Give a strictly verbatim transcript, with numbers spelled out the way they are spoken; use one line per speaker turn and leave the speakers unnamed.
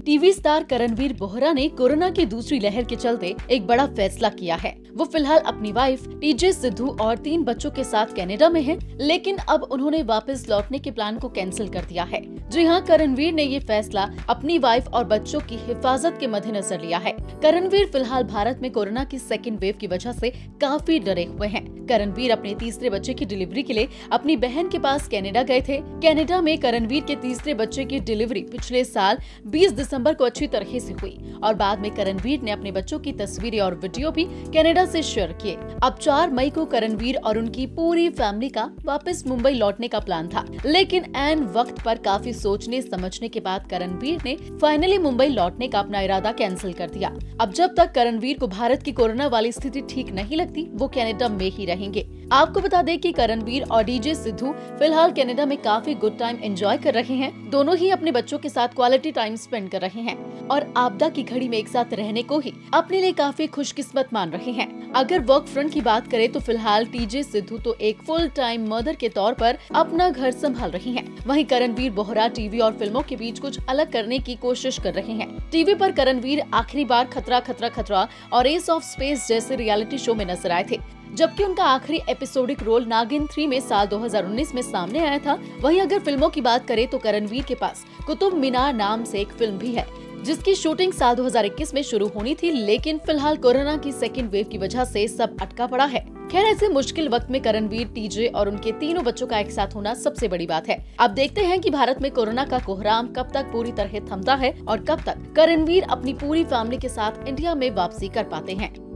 TV star Karanvir Bohra ने corona की दूसरी लहर के चलते एक बड़ा फैसला किया है। वो फिलहाल अपनी वाइफ टीजे सिद्धू और तीन बच्चों के साथ कनाडा में हैं, लेकिन अब उन्होंने वापस लौटने के प्लान को कैंसिल कर दिया है। जी हाँ, करणवीर ने ये फैसला अपनी वाइफ और बच्चों की हिफाजत के मद्देनजर लिया है। करणवीर फिलहाल भारत में कोरोना की सेकेंड वेव की वजह से काफी डरे हुए हैं। करणवीर अपने तीसरे बच्चे की डिलीवरी के लिए अपनी बहन के पास कनाडा गए थे। कनाडा में करणवीर के तीसरे बच्चे की डिलीवरी पिछले साल बीस दिसंबर को अच्छी तरह से हुई और बाद में करणवीर ने अपने बच्चों की तस्वीरें और वीडियो भी कनाडा से शेयर किए। अब चार मई को करणवीर और उनकी पूरी फैमिली का वापस मुंबई लौटने का प्लान था, लेकिन ऐन वक्त पर काफी सोचने समझने के बाद करणवीर ने फाइनली मुंबई लौटने का अपना इरादा कैंसिल कर दिया। अब जब तक करणवीर को भारत की कोरोना वाली स्थिति ठीक नहीं लगती, वो कनाडा में ही रहेंगे। आपको बता दें कि करणवीर और टीजे सिद्धू फिलहाल कनाडा में काफी गुड टाइम एंजॉय कर रहे हैं। दोनों ही अपने बच्चों के साथ क्वालिटी टाइम स्पेंड कर रहे हैं और आपदा की घड़ी में एक साथ रहने को ही अपने लिए काफी खुशकिस्मत मान रहे हैं। अगर वर्क फ्रंट की बात करें तो फिलहाल टीजे सिद्धू तो एक फुल टाइम मदर के तौर पर अपना घर संभाल रही हैं। वहीं करणवीर बोहरा टीवी और फिल्मों के बीच कुछ अलग करने की कोशिश कर रहे हैं। टीवी पर करणवीर आखिरी बार खतरा खतरा खतरा और एस ऑफ स्पेस जैसे रियलिटी शो में नजर आए थे, जबकि उनका आखिरी एपिसोडिक रोल नागिन थ्री में साल दो हज़ार उन्नीस में सामने आया था। वहीं अगर फिल्मों की बात करें तो करणवीर के पास कुतुब मीनार नाम से एक फिल्म भी है, जिसकी शूटिंग साल दो हज़ार इक्कीस में शुरू होनी थी, लेकिन फिलहाल कोरोना की सेकेंड वेव की वजह से सब अटका पड़ा है। खैर, ऐसे मुश्किल वक्त में करणवीर, टीजे और उनके तीनों बच्चों का एक साथ होना सबसे बड़ी बात है। अब देखते हैं कि भारत में कोरोना का कोहराम कब तक पूरी तरह थमता है और कब तक करणवीर अपनी पूरी फैमिली के साथ इंडिया में वापसी कर पाते हैं।